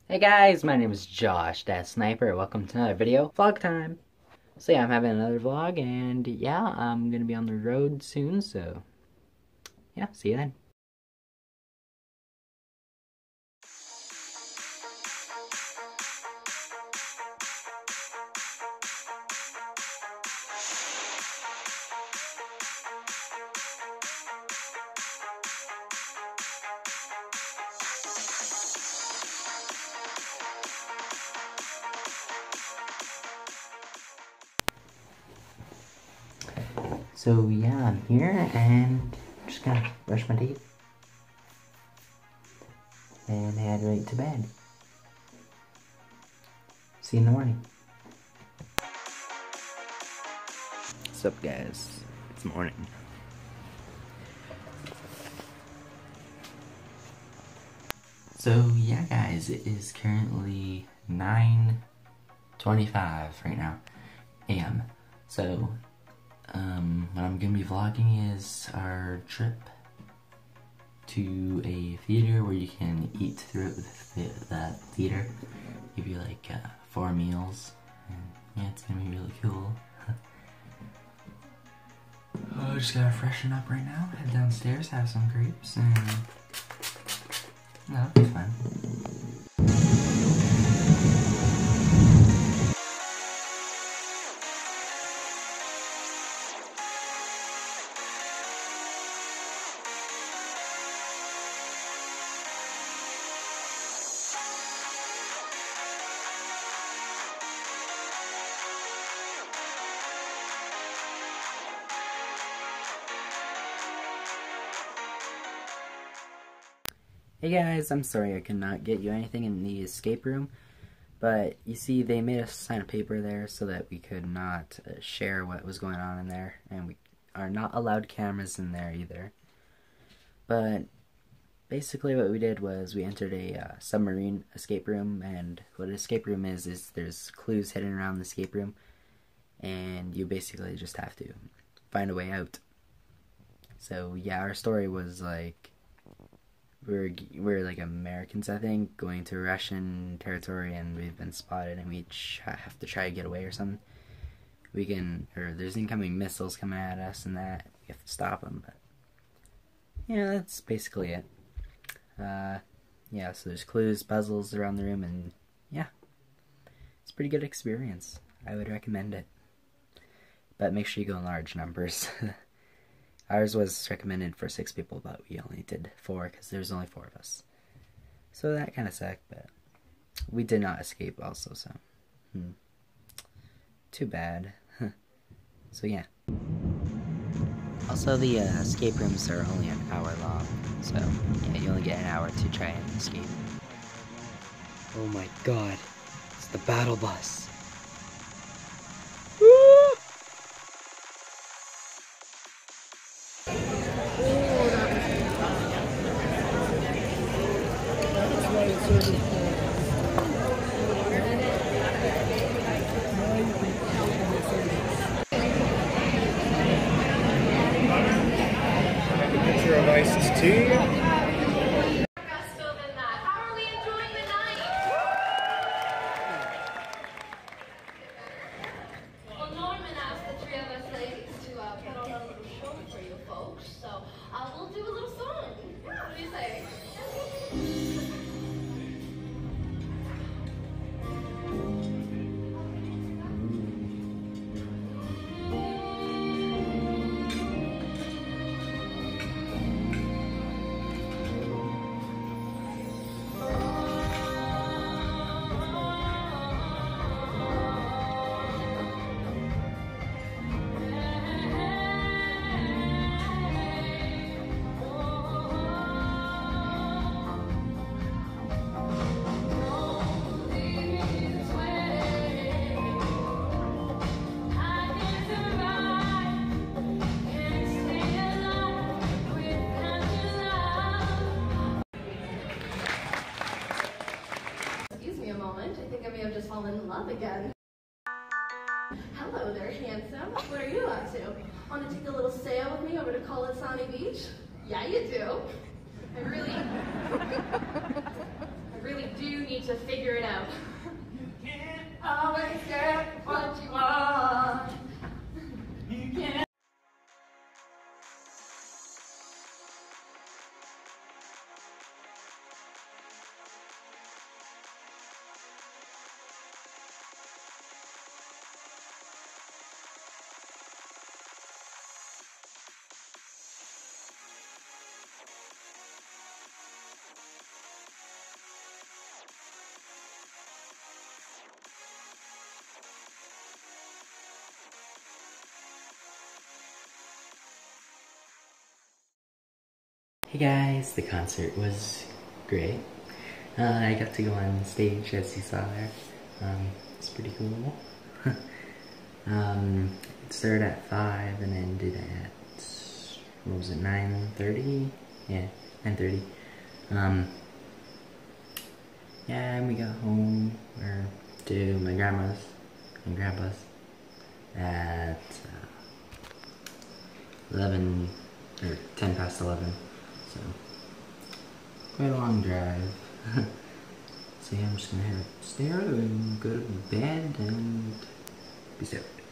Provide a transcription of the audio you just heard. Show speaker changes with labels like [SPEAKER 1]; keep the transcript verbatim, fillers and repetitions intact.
[SPEAKER 1] Hey guys, my name is Josh, that sniper. Welcome to another video. Vlog time. So yeah, I'm having another vlog, and yeah, I'm gonna be on the road soon, so yeah, see you then. So yeah, I'm here, and I'm just gonna brush my teeth and head right to bed. See you in the morning. What's up, guys? It's morning. So yeah, guys, it is currently nine twenty-five right now a m So um, what I'm gonna be vlogging is our trip to a theater where you can eat throughout the, the theater. Give you like uh, four meals, and yeah, it's gonna be really cool. Oh, just gotta freshen up right now, head downstairs, have some grapes, and that'll be fun. Hey guys, I'm sorry I could not get you anything in the escape room, but you see they made us sign a paper there so that we could not uh, share what was going on in there, and we are not allowed cameras in there either. But basically what we did was we entered a uh, submarine escape room, and what an escape room is is there's clues hidden around the escape room, and you basically just have to find a way out. So yeah, our story was like, We're, we're like Americans, I think, going to Russian territory, and we've been spotted, and we have to try to get away or something. We can, or there's incoming missiles coming at us, and that we have to stop them. But yeah, that's basically it. Uh, yeah, so there's clues, puzzles around the room, and yeah, it's a pretty good experience. I would recommend it, but make sure you go in large numbers. Ours was recommended for six people, but we only did four because there's only four of us. So that kind of sucked, but we did not escape also, so hmm. Too bad. So yeah. Also, the uh, escape rooms are only an hour long, so yeah, you only get an hour to try and escape. Oh my god, it's the battle bus.
[SPEAKER 2] Picture of Isis tea.
[SPEAKER 3] How are we enjoying the night? Well, Norman asked the three of us ladies to uh, put on a little show for you folks, so uh, we'll do a little song. What do you say? Just fallen in love again. Hello there, handsome. What are you up to? Want to take a little sail with me over to Kolasani Beach? Yeah, you do. I really, I really do need to figure it out. You can't always get what you want. You can't.
[SPEAKER 1] Hey guys, the concert was great. Uh, I got to go on stage as you saw there. Um, it's pretty cool. um, it started at five and ended at, what was it, nine thirty? Yeah, nine thirty. Um, yeah, and we got home, or to my grandma's and grandpa's at uh, eleven, or ten past eleven. So, quite a long drive. So yeah, I'm just gonna head upstairs and go to bed and peace out.